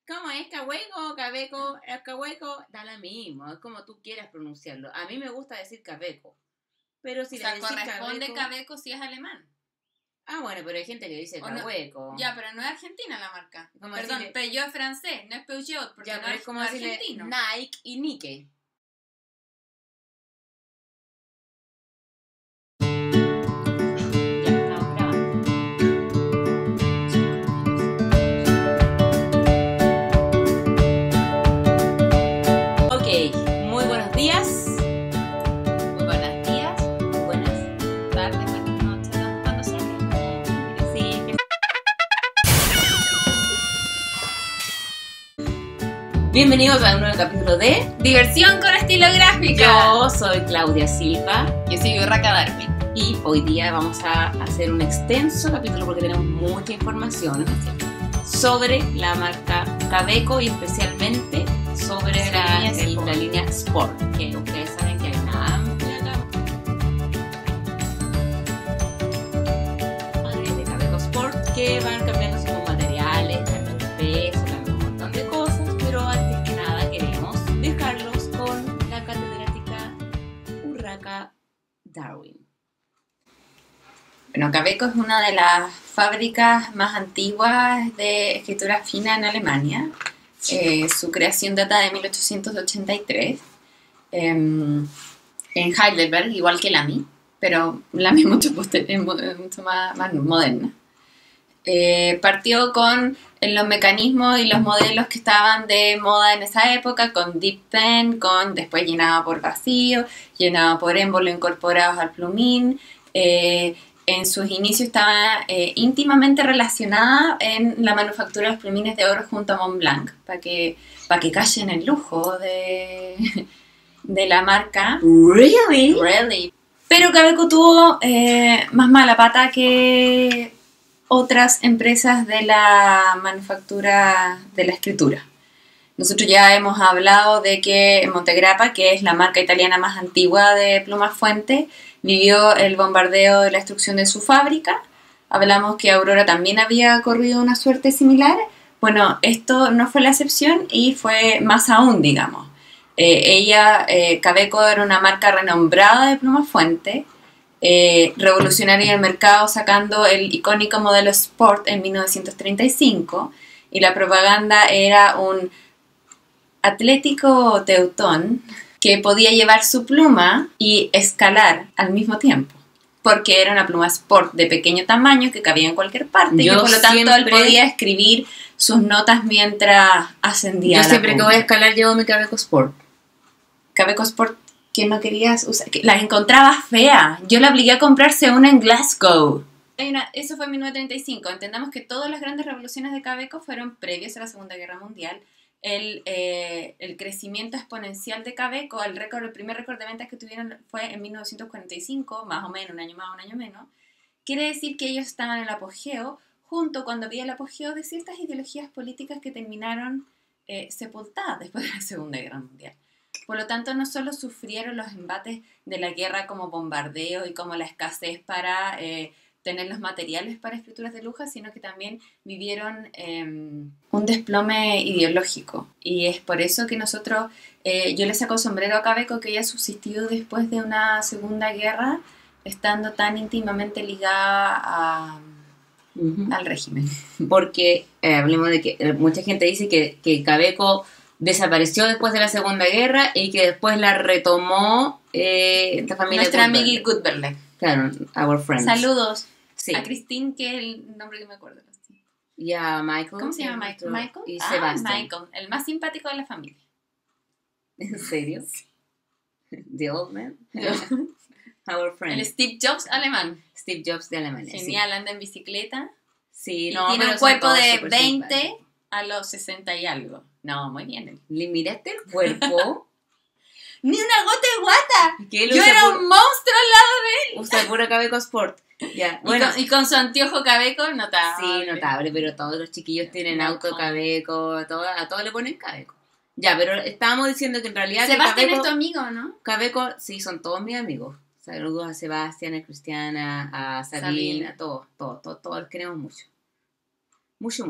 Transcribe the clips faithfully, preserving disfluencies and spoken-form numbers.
¿Cómo es? ¿Cahueco? ¿Cabeco? ¿Es cahueco? Da lo mismo, es como tú quieras pronunciarlo. A mí me gusta decir cabeco. Pero si O le sea, decís corresponde cabeco... cabeco si es alemán. Ah, bueno, pero hay gente que dice O no- cahueco. Ya, pero no es argentina la marca. Como Perdón, decirle- Peugeot es francés, no es Peugeot, porque Ya, no, pero es, es como no es decirle argentino. Nike y Nike. Ya, estamos grabando. Ok, muy buenos días. Muy buenos días, Buenas. tardes, buenas noches, ¿dónde- cuándo sale? Sí, que- Bienvenidos a un nuevo capítulo de Diversión con estilo gráfico. Yo soy Claudia Silva Yo soy Urraca Darwin. y hoy día vamos a hacer un extenso capítulo porque tenemos mucha información sobre la marca Cabeco y especialmente sobre Sí, la, es el- Sport. la línea Sport, que ustedes saben que hay una amplia gama de Cabeco Sport que van cambiando sus materiales, cambiando el peso, cambiando un montón de cosas, pero antes que nada queremos dejarlos con la catedrática Urraca Darwin. Bueno, Cabeco es una de las fábricas más antiguas de escritura fina en Alemania. Eh, su creación data de mil ochocientos ochenta y tres eh, en Heidelberg, igual que Lamy, pero Lamy es mucho, poster- es mu- es mucho más, más moderna. Eh, partió con los mecanismos y los modelos que estaban de moda en esa época, con deep pen, con después llenado por vacío, llenado por émbolo incorporados al plumín. Eh, en sus inicios estaba eh, íntimamente relacionada en la manufactura de los plumines de oro junto a Montblanc, para que, para que callen el lujo de, de la marca. Really? Really. Pero Cabeco tuvo eh, más mala pata que otras empresas de la manufactura de la escritura. Nosotros ya hemos hablado de que Montegrappa, que es la marca italiana más antigua de plumas fuente, vivió el bombardeo de la destrucción de su fábrica. Hablamos que Aurora también había corrido una suerte similar. Bueno, esto no fue la excepción y fue más aún, digamos. Eh, ella, eh, Cabeco, era una marca renombrada de plumas fuente, eh, revolucionaria en el mercado sacando el icónico modelo Sport en mil novecientos treinta y cinco, y la propaganda era un atlético teutón que podía llevar su pluma y escalar al mismo tiempo, porque era una pluma Sport de pequeño tamaño que cabía en cualquier parte y Yo que por lo tanto él siempre- podía escribir sus notas mientras ascendía Yo la siempre que pluma. voy a escalar llevo mi Cabeco Sport. Cabeco Sport que no querías usar, que las encontraba feas. Yo la obligué a comprarse una en Glasgow. Hay una- eso fue en mil novecientos treinta y cinco. Entendamos que todas las grandes revoluciones de Cabeco fueron previas a la Segunda Guerra Mundial. El, eh, el crecimiento exponencial de Cabeco, el récord, el primer récord de ventas que tuvieron fue en mil novecientos cuarenta y cinco, más o menos, un año más, un año menos. Quiere decir que ellos estaban en el apogeo, junto cuando había el apogeo de ciertas ideologías políticas que terminaron eh, sepultadas después de la Segunda Guerra Mundial. Por lo tanto, no solo sufrieron los embates de la guerra como bombardeo y como la escasez para eh, tener los materiales para escrituras de lujo, sino que también vivieron eh, un desplome ideológico. Y es por eso que nosotros, eh, yo le saco sombrero a Cabeco que haya subsistido después de una segunda guerra, estando tan íntimamente ligada a, Ujú. al régimen. Porque eh, hablemos de que eh, mucha gente dice que, que Cabeco desapareció después de la Segunda Guerra y que después la retomó eh, esta familia Nuestra Gutenberg. amiga Gutenberg. Claro, our friends. Saludos Sí. a Christine, que es el nombre que me acuerdo. Y a Michael. ¿Cómo se que llama es Michael? nuestro- Michael. Y Ah, Sebastian. Michael, el más simpático de la familia. ¿En serio? The old man. Our friend. El Steve Jobs alemán. Steve Jobs de Alemania. Genial, anda en bicicleta. Sí, Y no, tiene pero un son cuerpo todos de súper veinte simpáticos. a los sesenta y algo. No, muy bien. él. ¿Le miraste el cuerpo? ¡Ni una gota de guata! Que él Yo usa era puro- un monstruo al lado. Usa puro Cabeco Sport. Ya, Y, bueno. con, y con su anteojo Cabeco notable. Sí, notable, pero todos los chiquillos tienen No, auto no. Cabeco, a todos, a todos le ponen Cabeco. Ya, pero estábamos diciendo que en realidad que Sebastián Cabeco, es tu amigo, ¿no? Cabeco, sí, son todos mis amigos. Saludos a Sebastián, a Cristiana, a Sabine, Sabine. a todos, todos, todos, todos los queremos mucho. Mucho, mucho.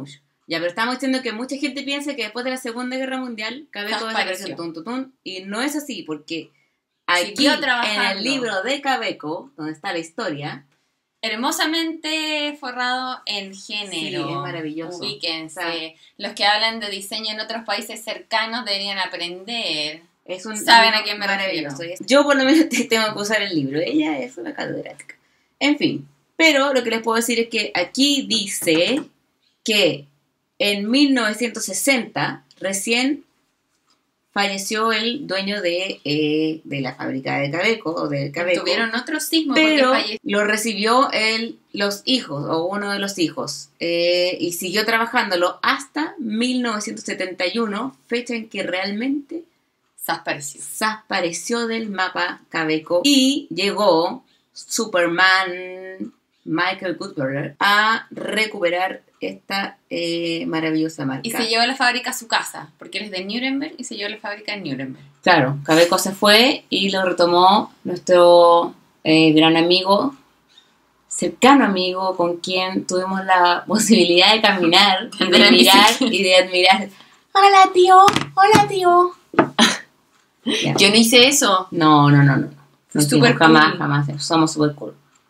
Ya, pero estamos diciendo que mucha gente piensa que después de la Segunda Guerra Mundial, Cabeco desapareció, tun, tun, tun, y no es así, porque aquí, en el libro de Cabeco, donde está la historia, hermosamente forrado en género. Sí, es maravilloso. Ubíquense. O sea, los que hablan de diseño en otros países cercanos deberían aprender. Es un Saben a quién me refiero. Yo por lo menos tengo que usar el libro. Ella es una catedrática. En fin. Pero lo que les puedo decir es que aquí dice que en mil novecientos sesenta recién falleció el dueño de, eh, de la fábrica de Cabeco, o del Cabeco. Tuvieron otro sismo pero porque falleció. Lo recibió el, los hijos, o uno de los hijos, eh, y siguió trabajándolo hasta mil novecientos setenta y uno, fecha en que realmente desapareció. desapareció del mapa Cabeco, y llegó Superman Michael Gutenberg a recuperar esta eh, maravillosa marca. Y se llevó la fábrica a su casa, porque él es de Nuremberg y se llevó la fábrica en Nuremberg. Claro, Cabeco se fue y lo retomó nuestro eh, gran amigo, cercano amigo, con quien tuvimos la posibilidad de caminar, de mirar y de admirar. Hola tío, hola tío. Yeah. Yo no hice eso. No, no, no, no. no Super cool. Jamás, jamás. Somos super cool.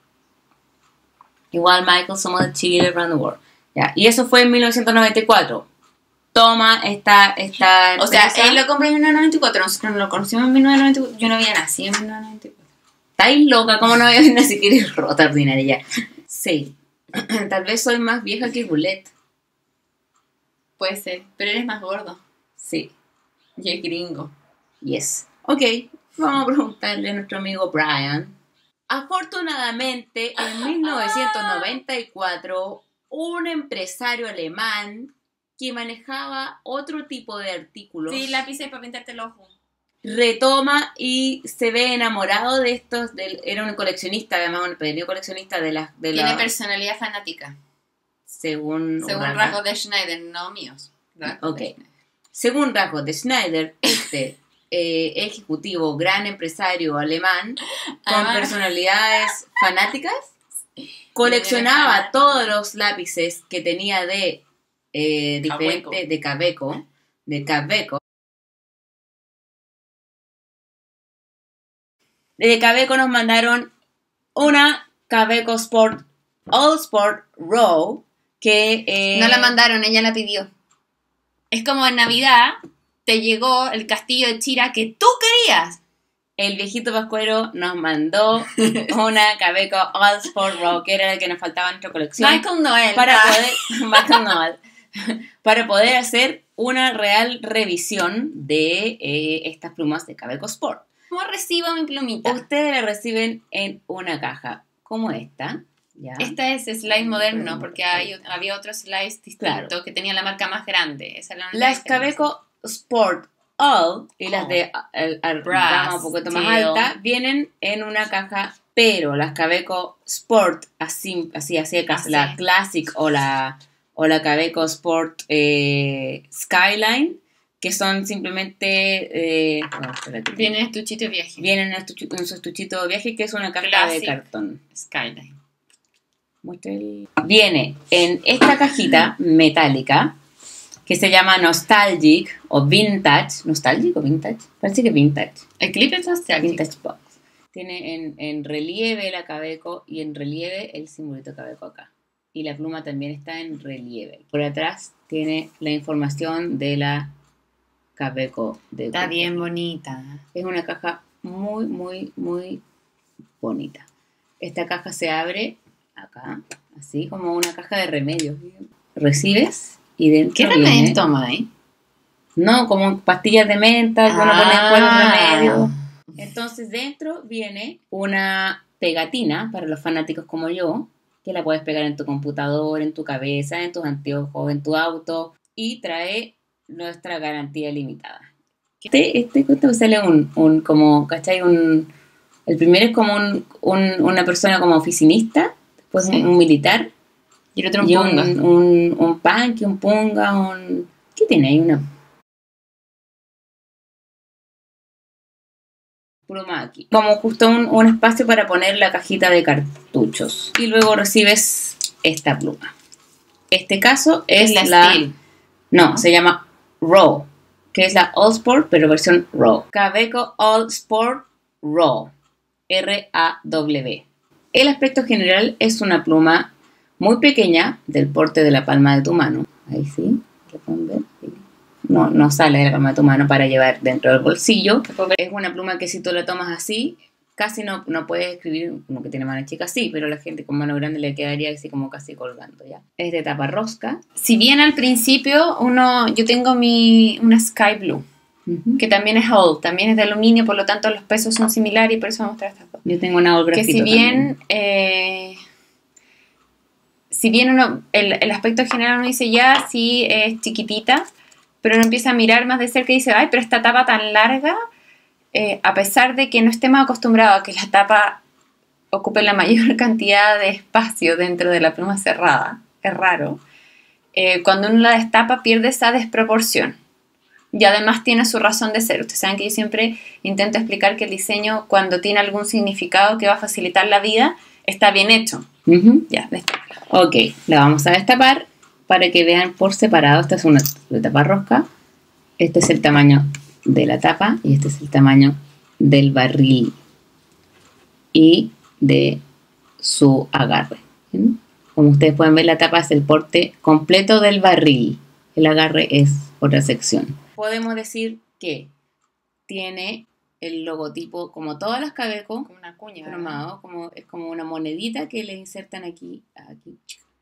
Igual Michael, somos de Chile around the world. Ya, y eso fue en mil novecientos noventa y cuatro. Toma esta, esta empresa. O sea, él lo compró en mil novecientos noventa y cuatro. Nosotros no lo conocimos en mil novecientos noventa y cuatro. Yo no había nacido en mil novecientos noventa y cuatro. ¿Estáis loca? ¿Cómo no había nacido? Que eres rota ordinaria ya. Sí. Tal vez soy más vieja que Goulet. Puede ser. Pero eres más gordo. Sí. Y el gringo. Yes. Ok. Vamos a preguntarle a nuestro amigo Brian. Afortunadamente, en mil novecientos noventa y cuatro, un empresario alemán que manejaba otro tipo de artículos. Sí, lápices para pintarte el ojo. Retoma y se ve enamorado de estos. Del, era un coleccionista, además, un pequeño coleccionista de las. De Tiene la, personalidad fanática. Según. Según rasgos de Schneider, no míos. Ok. Según rasgos de Schneider, este. Eh, ejecutivo, gran empresario alemán con ah. personalidades fanáticas, coleccionaba todos los lápices que tenía de eh, diferente de Cabeco, de Cabeco. De Cabeco nos mandaron una Cabeco Sport All Sport Row que eh, no la mandaron, ella la pidió. Es como en Navidad te llegó el castillo de Chira que tú querías. El viejito Pascuero nos mandó una Cabeco All Sport Row, que era el que nos faltaba en nuestra colección. Michael Noel. Para poder, Michael Noel, para poder hacer una real revisión de eh, estas plumas de Cabeco Sport. ¿Cómo recibo mi plumita? Ustedes la reciben en una caja como esta. ¿Ya? Esta es Slice moderno, porque hay, había otro Slice distinto, claro, que tenía la marca más grande. Esa era las Cabeco Sport All y oh. las de el, el rama un poquito más alta vienen en una caja, pero las Cabeco Sport así así así, así. La Classic o la o la Cabeco Sport eh, Skyline, que son simplemente eh, no, vienen en estuchito de viaje. Vienen en, estuch en su estuchito de viaje, que es una caja Classic de cartón. Skyline. El... Viene en esta cajita metálica que se llama Nostalgic o Vintage. ¿Nostalgic o Vintage? Parece que Vintage. El clip es Nostalgic. Vintage Box. Tiene en, en relieve la Cabeco y en relieve el simbolito Cabeco acá. Y la pluma también está en relieve. Por atrás tiene la información de la Cabeco. De está Google. Bien bonita. Es una caja muy, muy, muy bonita. Esta caja se abre acá, así como una caja de remedios. Recibes y dentro ¿qué remedios toma ahí? No, como pastillas de menta, que ah. uno pone después los remedios. Entonces dentro viene una pegatina para los fanáticos como yo, que la puedes pegar en tu computador, en tu cabeza, en tus anteojos, en tu auto, y trae nuestra garantía limitada. Este, este, este sale un, un, como, ¿cachai? Un, el primero es como un, un, una persona como oficinista, después sí. un, un militar, y el otro un y punga. Un, un, un punk, un punga, un... ¿Qué tiene ahí? Una pluma aquí. Como justo un, un espacio para poner la cajita de cartuchos. Y luego recibes esta pluma. Este caso es, Es la la... Steel. No, se llama Raw, que es la All Sport, pero versión Raw. Kaweco All Sport Raw. R A W. El aspecto general es una pluma muy pequeña, del porte de la palma de tu mano. Ahí sí, ¿lo pueden ver? Sí. No, no sale de la palma de tu mano para llevar dentro del bolsillo. Es una pluma que si tú la tomas así, casi no, no puedes escribir, como que tiene mano chica, sí, pero la gente con mano grande le quedaría así como casi colgando, ¿ya? Es de tapa rosca. Si bien al principio uno, yo tengo mi una Sky Blue, Uh-huh. que también es old, también es de aluminio, por lo tanto los pesos son similares y por eso vamos a mostrar estas dos. Yo tengo una All Que Grafito si bien, también. eh, si bien uno, el, el aspecto general uno dice ya, sí es chiquitita, pero uno empieza a mirar más de cerca y dice, ay, pero esta tapa tan larga, eh, a pesar de que no estemos acostumbrados a que la tapa ocupe la mayor cantidad de espacio dentro de la pluma cerrada, es raro, eh, cuando uno la destapa pierde esa desproporción. Y además tiene su razón de ser. Ustedes saben que yo siempre intento explicar que el diseño, cuando tiene algún significado que va a facilitar la vida, está bien hecho. Uh-huh. Ya, destápala. Ok, la vamos a destapar para que vean por separado. Esta es una de tapa rosca. Este es el tamaño de la tapa y este es el tamaño del barril y de su agarre. ¿Bien? Como ustedes pueden ver, la tapa es el porte completo del barril. El agarre es otra sección. Podemos decir que tiene el logotipo, como todas las Kaweco, Como una cuña, cromado, como, es como una monedita que le insertan aquí, aquí.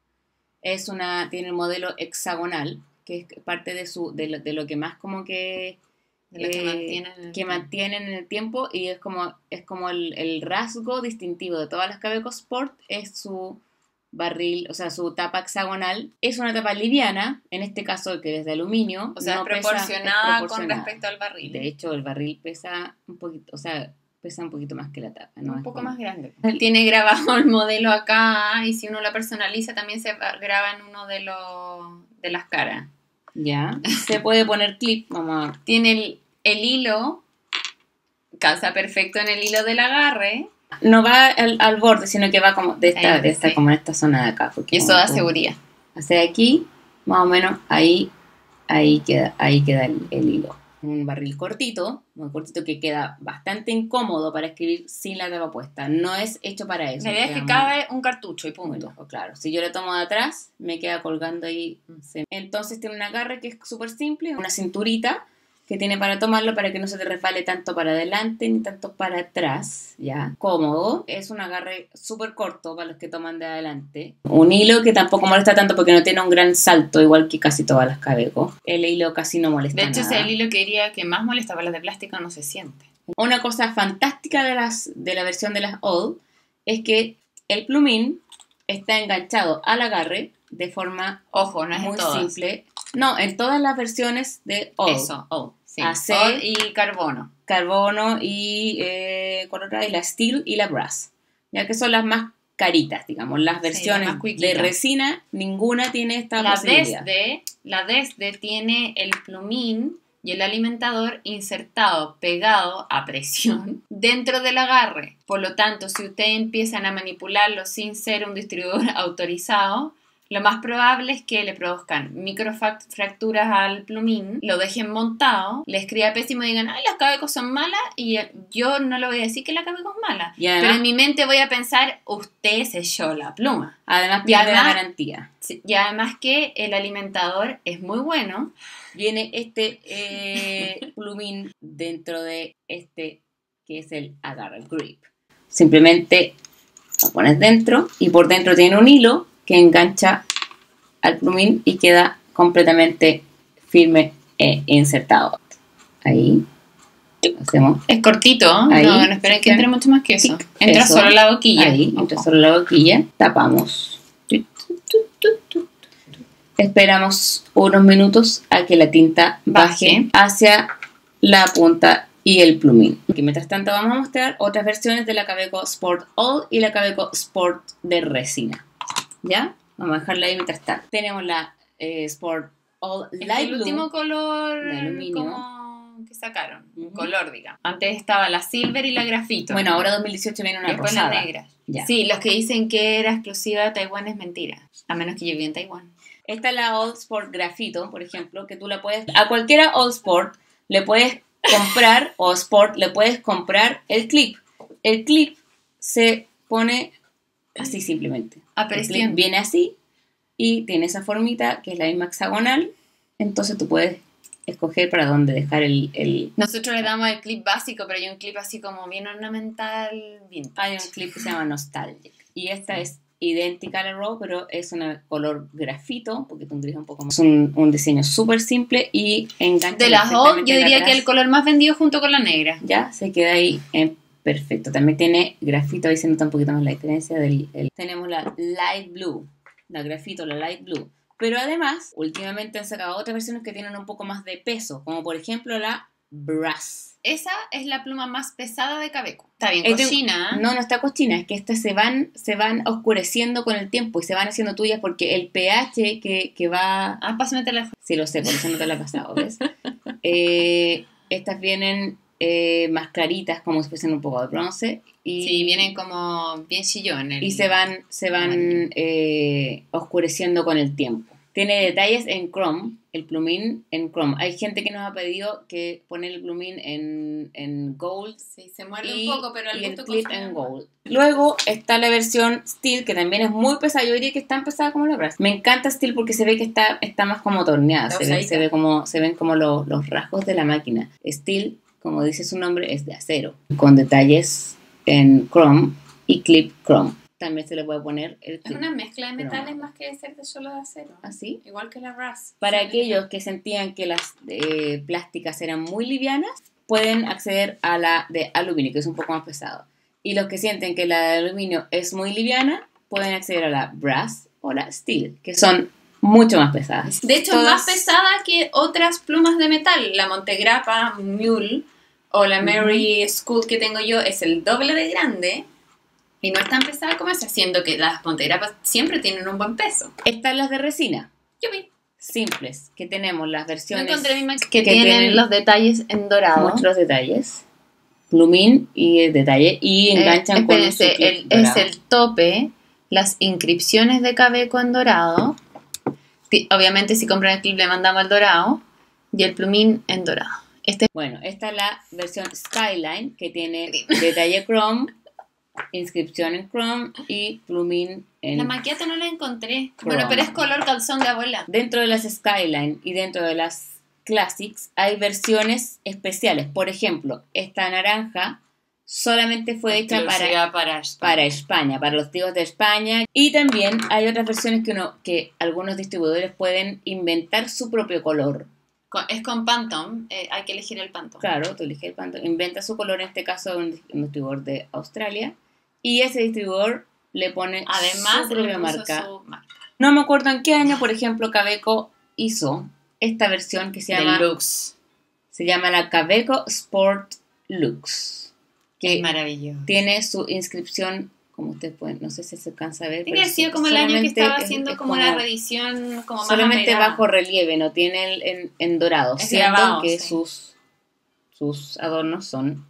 Es una, tiene el modelo hexagonal, que es parte de su, de lo, de lo que más como que, de lo que eh, mantienen en el que tiempo. mantienen en el tiempo, y es como, es como el, el rasgo distintivo de todas las Kaweco Sport, es su barril, o sea, su tapa hexagonal. Es una tapa liviana, en este caso que es de aluminio. O sea, no es, pesa- proporcionada es proporcionada con respecto al barril. De hecho, el barril pesa un poquito, o sea, pesa un poquito más que la tapa. ¿no? un Es poco como- más grande. Tiene grabado el modelo acá y si uno la personaliza también se va- graba en uno de los de las caras. Ya. Se puede poner clip, vamos a ver. Tiene el, el hilo, calza perfecto en el hilo del agarre No va al, al borde, sino que va como de esta, Ahí, de esta sí. como en esta zona de acá. Porque y eso como- da como- seguridad. Hacia aquí, más o menos, ahí, ahí queda, ahí queda el, el hilo. Un barril cortito, muy cortito, que queda bastante incómodo para escribir sin la tapa puesta. No es hecho para eso. La idea es queda que muy- cabe un cartucho y muy punto. lejos, claro. Si yo lo tomo de atrás, me queda colgando ahí. se- Entonces tiene un agarre que es súper simple, una cinturita que tiene para tomarlo para que no se te resbale tanto para adelante ni tanto para atrás, ¿ya? Cómodo. Es un agarre súper corto para los que toman de adelante. Un hilo que tampoco molesta tanto porque no tiene un gran salto, igual que casi todas las Kaweco. El hilo casi no molesta De hecho, ese nada. es el hilo que diría que más molesta, para las de plástico no se siente. Una cosa fantástica de, las, de la versión de las All es que el plumín está enganchado al agarre de forma Ojo, no es muy en todas. simple. No, en todas las versiones de All. Eso, oh, sí. Acé. Old y carbono. Carbono y, eh, ¿cuál otra? Y la Steel y la Brass. Ya que son las más caritas, digamos. Las Sí, versiones las más cuiquitas. de resina, ninguna tiene esta La posibilidad. desde, la desde tiene el plumín y el alimentador insertado, pegado a presión dentro del agarre. Por lo tanto, si ustedes empiezan a manipularlo sin ser un distribuidor autorizado, lo más probable es que le produzcan microfracturas al plumín, lo dejen montado, le escriba pésimo y digan, ay, las Kaweco son malas, y yo no le voy a decir que la Kaweco es mala. Y además- Pero en mi mente voy a pensar, usted selló la pluma. Además Y pierde la además- garantía. Sí, y además que el alimentador es muy bueno. Viene este eh, plumín dentro de este que es el agarre, el grip. Simplemente lo pones dentro y por dentro tiene un hilo que engancha al plumín y queda completamente firme e insertado. Ahí hacemos Es cortito, Ahí. no, no esperen que entre mucho más que eso. Tic, Entra eso. solo la boquilla. ahí, Ojo. entra solo la boquilla, tapamos. Esperamos unos minutos a que la tinta baje Baje. hacia la punta y el plumín. Y mientras tanto vamos a mostrar otras versiones de la Kaweco Sport All y la Kaweco Sport de resina. ¿Ya? Vamos a dejarla ahí mientras tanto. Tenemos la eh, Sport All Es Light el Blue. último color de aluminio. como que sacaron, un Ujú. color, digamos. Antes estaba la silver y la grafito. Bueno, ahora dos mil dieciocho viene una después rosada. la negra. Ya. Sí, los que dicen que era exclusiva de Taiwán es mentira, a menos que yo viva en Taiwán. Esta es la Old Sport Grafito, por ejemplo, que tú la puedes... A cualquiera Old Sport le puedes comprar, o Sport, le puedes comprar el clip. El clip se pone así simplemente. El clip Apreciando. viene así y tiene esa formita que es la misma hexagonal. Entonces tú puedes escoger para dónde dejar el... el... Nosotros le damos el clip básico, pero hay un clip así como bien ornamental, vintage. Hay un clip que se llama Nostalgic. Y esta es idéntica a la Raw, pero es un color grafito, porque tú un gris un poco más. Es un, un diseño súper simple y engancha. De las Old, perfectamente yo diría atrás. que el color más vendido junto con la negra. Ya, se queda ahí en perfecto. También tiene grafito, ahí se nota un poquito más la diferencia del... el- Tenemos la Light Blue, la grafito, la Light Blue. Pero además, últimamente han sacado otras versiones que tienen un poco más de peso, como por ejemplo la Brass. Esa es la pluma más pesada de Kaweco. Está bien Este- cochina. No, no está cochina, es que estas se van, se van oscureciendo con el tiempo y se van haciendo tuyas porque el pH que, que va... Ah, pásame la... Sí, lo sé, por eso no te la he pasado, ¿ves? Eh, estas vienen eh, más claritas, como si fuesen un poco de bronce. Y, Sí, vienen como bien chillones. y se van, se van eh, oscureciendo con el tiempo. Tiene detalles en chrome, el plumín en chrome. Hay gente que nos ha pedido que poner el plumín en, en gold Sí, se muerde y, un poco, pero al y el gusto clip consume en más. gold. Luego está la versión Steel, que también es muy pesada. Yo diría que es tan pesada como la Brass. Me encanta Steel porque se ve que está, está más como torneada. Está Se, ve, usadita. se, ve como, se ven como lo- los rasgos de la máquina. Steel, como dice su nombre, es de acero, con detalles en chrome y clip chrome. También se le puede poner el Es clip una mezcla de Pero- metales más que de ser de solo de acero. así. Igual que la Brass. Para Sí, aquellos que sentían que las eh, plásticas eran muy livianas, pueden acceder a la de aluminio, que es un poco más pesado. Y los que sienten que la de aluminio es muy liviana, pueden acceder a la Brass o la Steel, que son mucho más pesadas. De hecho, Todas- es más pesada que otras plumas de metal. La Montegrappa, Mule o la Mary School que tengo yo es el doble de grande y no es tan pesada como esa, siendo que las Montegrappas siempre tienen un buen peso. Están las de resina, Yo vi. simples, que tenemos las No versiones encontré mismas que tienen los detalles en dorado. muchos detalles, plumín y el detalle, y enganchan Eh, con un espérense, clip el- es dorado. el tope, las inscripciones de Kaweco en dorado. Ti- Obviamente, si compran el clip, le mandamos el dorado. Y el plumín en dorado. Este Bueno, esta es la versión Skyline, que tiene detalle chrome, inscripción en chrome y plumín en... La maqueta no la encontré. Chrome. Bueno, pero es color calzón de abuela. Dentro de las Skyline y dentro de las Classics hay versiones especiales. Por ejemplo, esta naranja solamente fue hecha para, Exclusiva para España. para España, para los tíos de España. Y también hay otras versiones que, uno, que algunos distribuidores pueden inventar su propio color. Con- es con Pantone, eh, hay que elegir el Pantone. Claro, tú eliges el Pantone, inventa su color, en este caso un, un distribuidor de Australia, y ese distribuidor le pone Además, su le propia puso marca. su marca. No me acuerdo en qué año, por ejemplo, Kaweco hizo esta versión que se llama, Deluxe. se llama la Kaweco Sport Lux, que Es maravilloso. tiene su inscripción, como ustedes pueden, no sé si se alcanza a ver. Tiene que pero haber sido como el año que solamente estaba es- haciendo es como una reedición como más solamente apegada. bajo relieve, no tiene el, en, en dorado, Es siendo grabado, que sí. sus, sus adornos son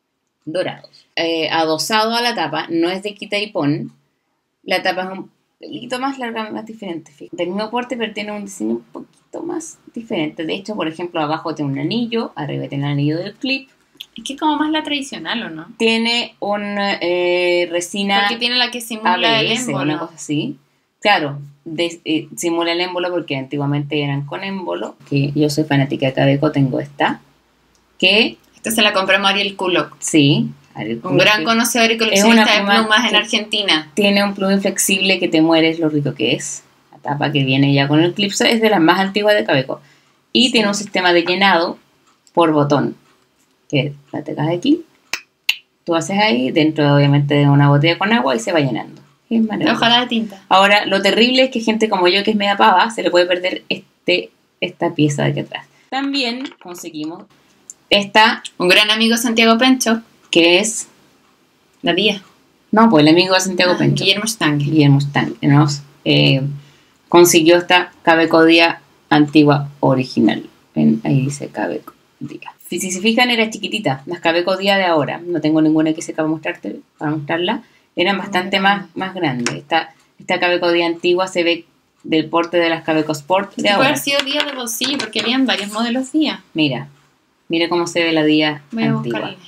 dorados. Eh, adosado a la tapa, no es de quita y pon, la tapa es un pelito más larga, más diferente, fíjate. Del mismo porte, pero tiene un diseño un poquito más diferente. De hecho, por ejemplo, abajo tiene un anillo, arriba tiene el anillo del clip, Es que como más la tradicional, ¿o no? tiene una eh, resina Porque tiene la que simula el A B S, una émbolo. cosa así. Claro, de- eh, simula el émbolo porque antiguamente eran con émbolo, que yo soy fanática de Kaweco, tengo esta, que Esta se la compró Mariel Kulok, sí, Ariel un gran Kulok, conocedor y una coleccionista de pluma plumas en que- Argentina. tiene un plumín flexible que te mueres lo rico que es. La tapa que viene ya con el clip es de las más antiguas de Kaweco. Y Sí. tiene un sistema de llenado por botón, que la te caes aquí, tú haces ahí, dentro obviamente de una botella con agua y se va llenando. Es maravilloso. Ojalá de tinta. Ahora, lo terrible es que gente como yo, que es media pava, se le puede perder este, esta pieza de aquí atrás. También conseguimos esta, Un gran amigo Santiago Pencho, que es... la tía. No, pues el amigo de Santiago Ah, Pencho, Guillermo Stange. Guillermo Stan, que nos eh, consiguió esta Kaweco Día antigua original. Ven, ahí dice Kaweco Día. Si se fijan, era chiquitita. Las Cabeco día de ahora. No tengo ninguna que seca para mostrarte, para mostrarla. Eran bastante más, más grandes. Esta, esta Cabeco día antigua se ve del porte de las Cabeco Sport de Puede ahora. haber sido día de bolsillo, porque habían varios modelos día. Mira, mira cómo se ve la día Voy a antigua. buscarla.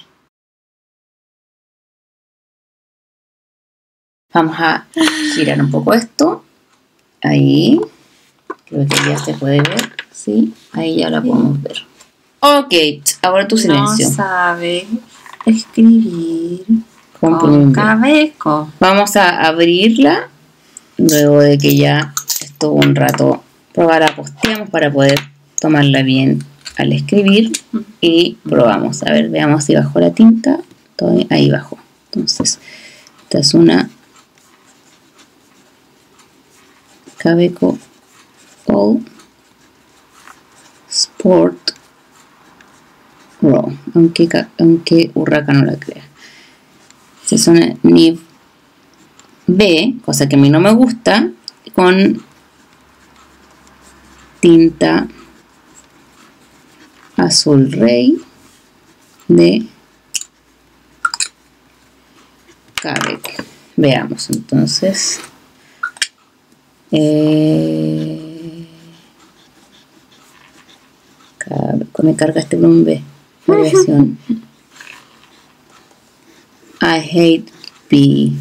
Vamos a girar un poco esto. Ahí. Creo que ya se puede ver. Sí, ahí ya la podemos ver. Ok, ahora tu silencio. No sabe escribir Con con plumín. Cabeco. Vamos a abrirla. Luego de que ya estuvo un rato, probar la posteamos para poder tomarla bien al escribir. Y probamos. A ver, veamos si bajó la tinta. Todo ahí bajó. Entonces, esta es una Cabeco All Sport Raw, aunque, aunque Urraca no la crea. Esta es una Nib B, cosa que a mí no me gusta, con tinta azul rey de Cabeco. Veamos entonces. Eh, Cabeco, me carga este plumín B. Variación. I hate B.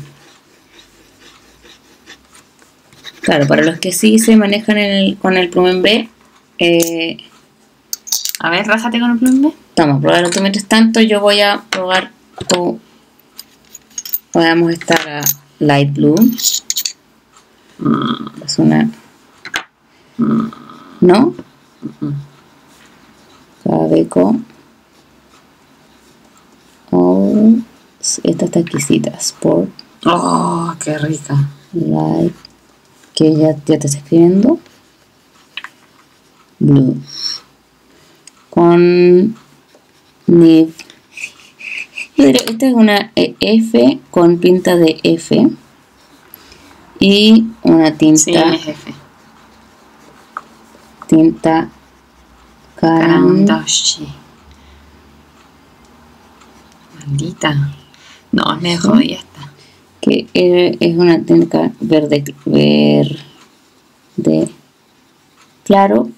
Claro, para los que sí se manejan el, con el plumín B, eh, A ver, rájate con el plumín B. toma, probarlo tú mientras tanto. Yo voy a probar tu. Podemos estar a Light Blue. Mm, Es una. mm, ¿No? mm. Cabeco. Oh, esta está exquisita. Sport Oh, qué rica. Light. Que ya, ya te está escribiendo. Blue. Con Nib. Yo diría, esta es una F con pinta de F. Y una tinta. Sí, es jefe. Tinta Caran. Karandashi. Maldita. No, me dejó y ya está. Que eh, es una tinta verde, verde claro,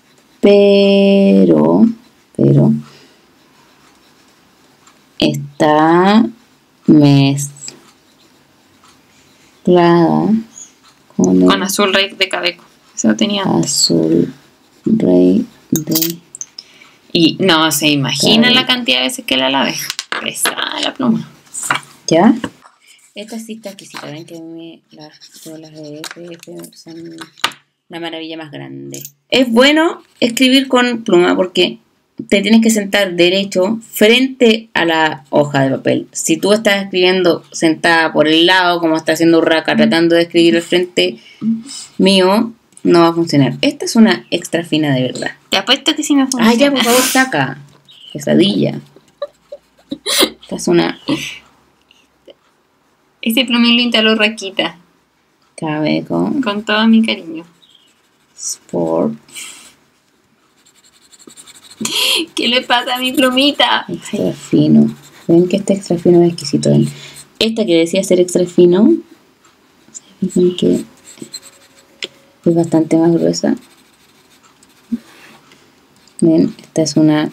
pero, pero está mezclada con el Con azul rey de Cabeco. Eso lo tenía antes. azul rey de Y no se imagina Cabeco. la cantidad de veces que la lavé. Pesada la pluma. ¿Ya? Esta sí está exquisita. Ven que me, las, todas las de F F son la maravilla más grande. Es bueno escribir con pluma porque te tienes que sentar derecho frente a la hoja de papel. Si tú estás escribiendo sentada por el lado, como está haciendo Urraca, tratando de escribir al frente mío, no va a funcionar. Esta es una extra fina de verdad. Te apuesto que sí me funciona. Ah, ya, por favor, saca. Quesadilla. Esta es una Este plumín lo instaló Raquita. Cabeco Con todo mi cariño. Sport ¿Qué le pasa a mi plumita? extra fino. Ven que este extra fino es exquisito. Ven. Esta que decía ser extra fino, se fijan que es bastante más gruesa. Ven, esta es una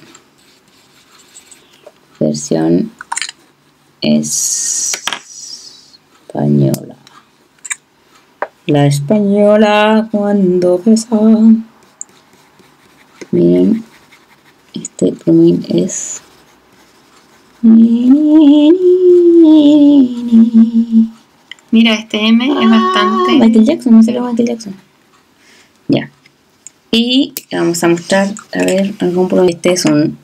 versión española. La española cuando pesa. Miren, este plumín es. Mira, este M es bastante. Michael Jackson, me salió Michael Jackson. Ya. Y vamos a mostrar, a ver, algún plumín. Este es un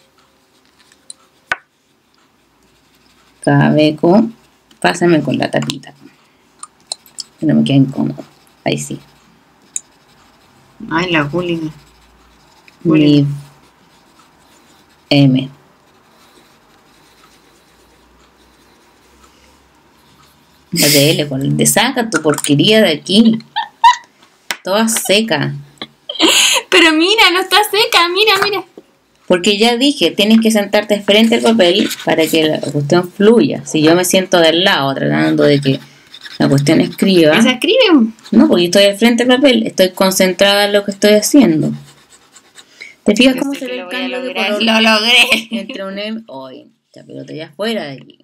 Cabeco. Pásame con la tapita. Que no me queda incómodo. Ahí sí. Ay, la bullying. Nib M. La de L, con el de saca tu porquería de aquí. Toda seca. Pero mira, no está seca, mira, mira. Porque ya dije, tienes que sentarte frente al papel para que la cuestión fluya. Si yo me siento del lado tratando de que la cuestión escriba... ¿Se escribe? No, porque estoy al frente del papel, estoy concentrada en lo que estoy haciendo. ¿Te fijas cómo se ve el cambio de color? Lo logré. Entre un M... Oye, ya pelota ya fuera de aquí.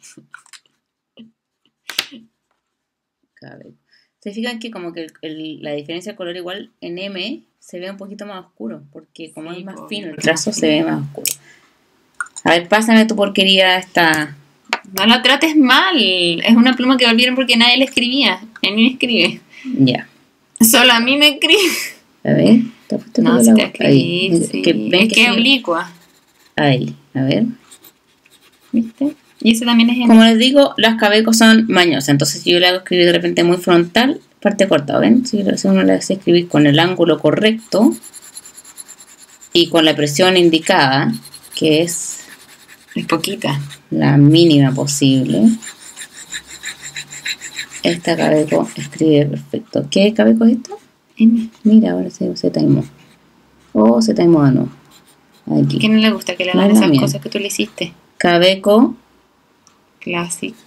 Cabe. ¿Se fijan que como que el, el, la diferencia de color igual en M se ve un poquito más oscuro? Porque como sí, es más fino, el trazo se ve más oscuro. A ver, pásame tu porquería esta... No la trates mal. Es una pluma que volvieron porque nadie le escribía. A mí me escribe. Ya. Solo a mí me escribe. A ver. ¿Te no, si te escribí, sí. Que, ven es que, que es sí. oblicua. Ahí, a ver. ¿Viste? Y ese también es... En... Como les digo, las cabecos son mañosas. Entonces si yo le hago escribir de repente muy frontal, parte corta, ¿ven? Si uno le hace escribir con el ángulo correcto y con la presión indicada, que es... Es poquita. La mínima posible. Esta cabeco escribe perfecto. ¿Qué cabeco es esto? M. Mira, ahora se, se taimó. Oh, se taimó de nuevo. Aquí. ¿Qué no le gusta que le hagan no esas bien. cosas que tú le hiciste? Cabeco. Classic.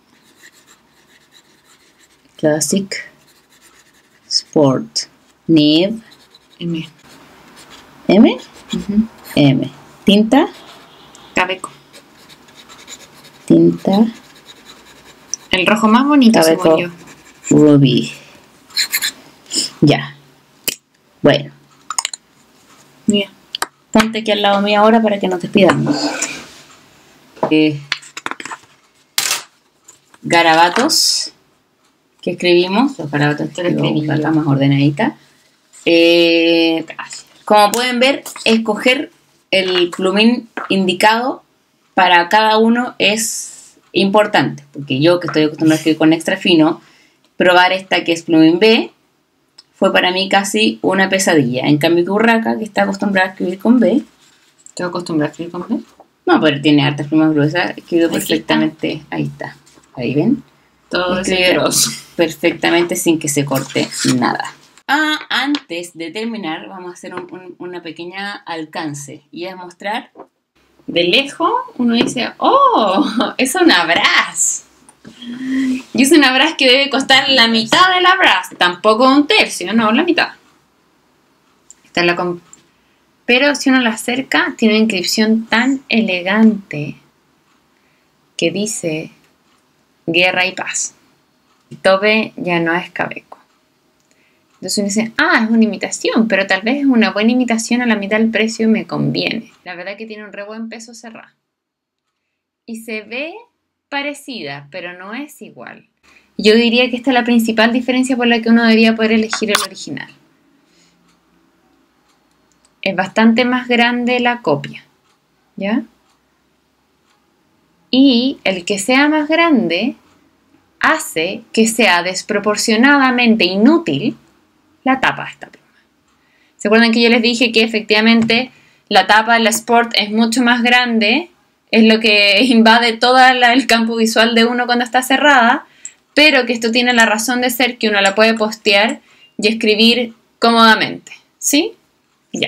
Classic. Sport. Nib. M. ¿M? Uh-huh. M. Tinta. Cabeco. Tinta. El rojo más bonito, Cabeco. yo. Ruby. Ya. Bueno. Mira. Ponte aquí al lado mío ahora para que nos despidamos. Eh, garabatos que escribimos. Los garabatos que escribimos, la más ordenadita. Eh, como pueden ver, escoger el plumín indicado para cada uno es importante. Porque yo, que estoy acostumbrada a escribir con extra fino, probar esta que es plumín B fue para mí casi una pesadilla. En cambio que Urraca, que está acostumbrada a escribir con B. ¿Estás acostumbrada a escribir con B? No, pero tiene hartas plumas gruesas. Escribió perfectamente. Está. Ahí está. Ahí ven. Todo es perfectamente sin que se corte nada. Ah, antes de terminar, vamos a hacer un, un, una pequeña alcance. Y es mostrar. De lejos, uno dice, ¡oh! Es un abrazo. Y es un abrazo que debe costar la mitad del abrazo. Tampoco un tercio, no, la mitad. Esta es la comp- Pero si uno la acerca, tiene una inscripción tan elegante que dice guerra y paz. Tobe ya no es cabeco. Entonces uno dice, ah, es una imitación, pero tal vez es una buena imitación a la mitad del precio y me conviene. La verdad que tiene un re buen peso cerrado. Y se ve parecida, pero no es igual. Yo diría que esta es la principal diferencia por la que uno debería poder elegir el original. Es bastante más grande la copia, ¿ya? Y el que sea más grande hace que sea desproporcionadamente inútil la tapa de esta pluma. ¿Se acuerdan que yo les dije que efectivamente la tapa de la Sport es mucho más grande? Es lo que invade todo la, el campo visual de uno cuando está cerrada, pero que esto tiene la razón de ser que uno la puede postear y escribir cómodamente, ¿sí? Ya.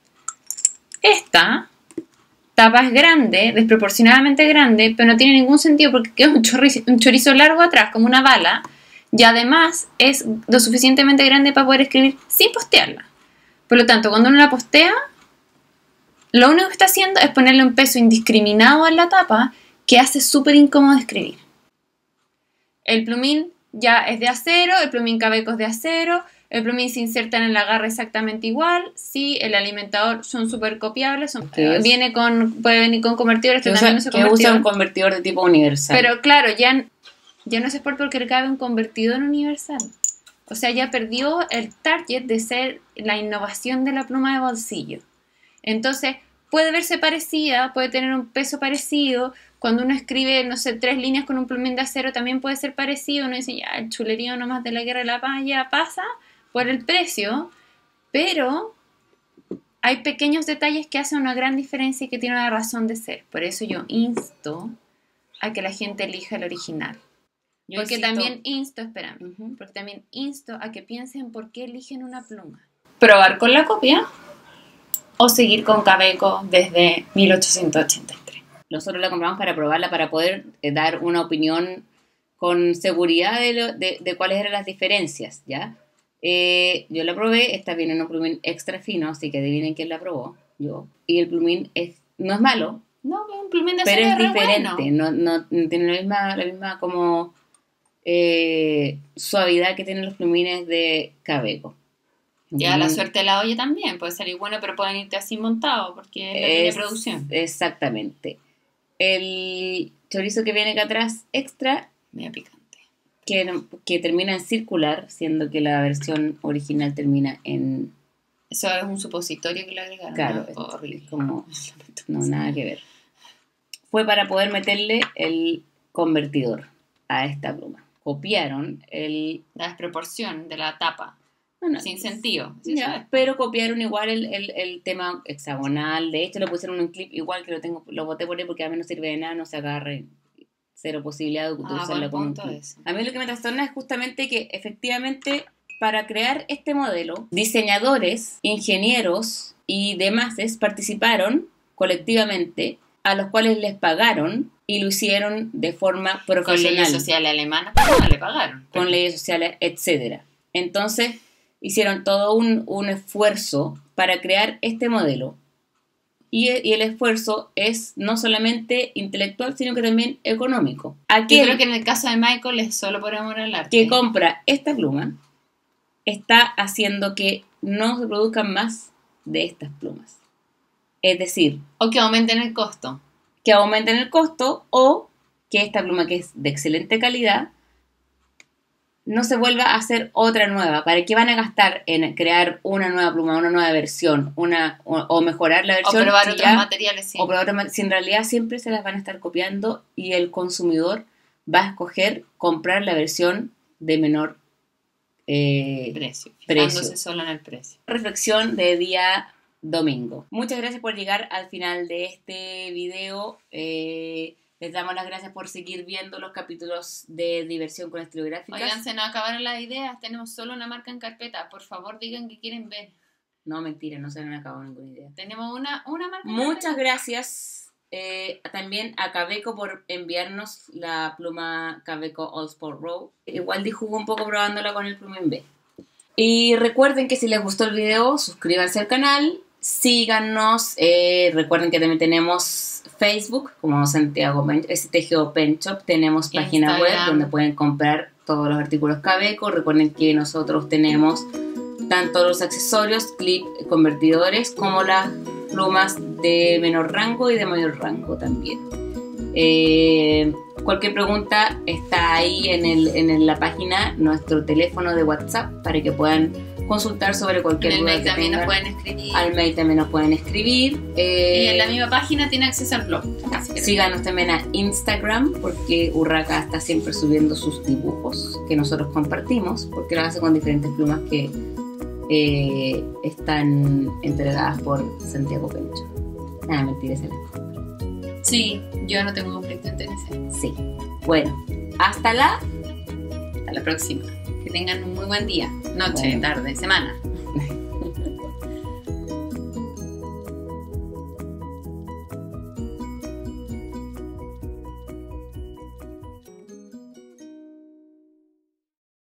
Esta tapa es grande, desproporcionadamente grande, pero no tiene ningún sentido porque queda un chorizo, un chorizo largo atrás, como una bala, y además es lo suficientemente grande para poder escribir sin postearla. Por lo tanto, cuando uno la postea, lo único que está haciendo es ponerle un peso indiscriminado en la tapa que hace súper incómodo escribir. El plumín ya es de acero, el plumín cabeco es de acero, el plumín se inserta en el agarre exactamente igual, sí, el alimentador son súper copiables, son, eh, viene con, puede venir con convertidor, este también no se convertidor. Que usa un convertidor de tipo universal. Pero claro, ya, ya no es Sport porque cabe un convertidor universal. O sea, ya perdió el target de ser la innovación de la pluma de bolsillo. Entonces, puede verse parecida, puede tener un peso parecido. Cuando uno escribe, no sé, tres líneas con un plumín de acero también puede ser parecido. Uno dice, ya, el chulerío nomás de la guerra de la paz ya pasa por el precio. Pero hay pequeños detalles que hacen una gran diferencia y que tienen una razón de ser. Por eso yo insto a que la gente elija el original. Yo porque insisto, también insto, espérame, uh-huh. porque también insto a que piensen por qué eligen una pluma. Probar con la copia. o seguir con Kaweco desde mil ochocientos ochenta y tres. Nosotros la compramos para probarla, para poder eh, dar una opinión con seguridad de, lo, de, de cuáles eran las diferencias, ¿ya? Eh, yo la probé, esta viene en un plumín extra fino, así que adivinen quién la probó, yo. Y el plumín es, no es malo, no, un plumín de pero es re diferente, bueno. no, no tiene la misma, la misma como eh, suavidad que tienen los plumines de Kaweco. Ya, la suerte de la olla también puede salir bueno, pero pueden irte así montado porque es la línea de producción. Exactamente. El chorizo que viene acá atrás, extra, medio picante. Que, que termina en circular, siendo que la versión original termina en... Eso es un supositorio que le agregaron. Claro, ¿no? Oh, es como... No, nada que ver. Fue para poder meterle el convertidor a esta pluma. Copiaron el... la desproporción de la tapa. Bueno, sin sentido. ¿Sí ya, pero copiaron igual el, el, el tema hexagonal. De hecho, le pusieron un clip igual que lo tengo, lo boté por ahí porque a mí no sirve de nada, no se agarre. Cero posibilidad de ah, usarla con un clip. Eso. A mí lo que me trastorna es justamente que efectivamente para crear este modelo, diseñadores, ingenieros y demás participaron colectivamente, a los cuales les pagaron y lo hicieron de forma profesional. Con leyes sociales alemanas, pero no le pagaron. Con leyes sociales, etcétera. Entonces, hicieron todo un, un esfuerzo para crear este modelo. Y, y el esfuerzo es no solamente intelectual, sino que también económico. Aquel Yo creo que en el caso de Michael es solo por amor al arte. Que compra esta pluma está haciendo que no se produzcan más de estas plumas. Es decir... O que aumenten el costo. Que aumenten el costo o que esta pluma, que es de excelente calidad, no se vuelva a hacer otra nueva. ¿Para qué van a gastar en crear una nueva pluma, una nueva versión, una o, o mejorar la versión? O probar si otros ya, materiales, sí. O probar otros, si en realidad siempre se las van a estar copiando y el consumidor va a escoger comprar la versión de menor eh, precio. precio. Fijándose solo en el precio. Reflexión de día domingo. Muchas gracias por llegar al final de este video. Eh, Les damos las gracias por seguir viendo los capítulos de Diversión con Estilográficas. Oigan, se nos acabaron las ideas. Tenemos solo una marca en carpeta. Por favor, digan que quieren ver. No, mentira, no se nos acabó ninguna idea. Tenemos una, una marca en Muchas carpeta. gracias eh, también a Kaweco por enviarnos la pluma Kaweco All Sport Row. Igual dijugo un poco probándola con el plumín B. Y recuerden que si les gustó el video, suscríbanse al canal. Síganos. Eh, recuerden que también tenemos Facebook como Santiago S T G O Pen Shop. Tenemos página web donde pueden comprar todos los artículos Kaweco. Recuerden que nosotros tenemos tanto los accesorios, clip, convertidores, como las plumas de menor rango y de mayor rango también. Eh, cualquier pregunta está ahí en, el, en la página, nuestro teléfono de WhatsApp, para que puedan consultar sobre cualquier duda que también tengan. Nos pueden escribir. Al mail también nos pueden escribir. Eh, y en la misma página tiene acceso al blog. Síganos también a Instagram, porque Urraca está siempre subiendo sus dibujos que nosotros compartimos, porque los hace con diferentes plumas que eh, están entregadas por Santiago Pencho. Nada, mentira, se las compra. Sí, yo no tengo conflicto de interés. Sí. Bueno, hasta la... Hasta la próxima. Que tengan un muy buen día, noche, bueno. tarde, semana.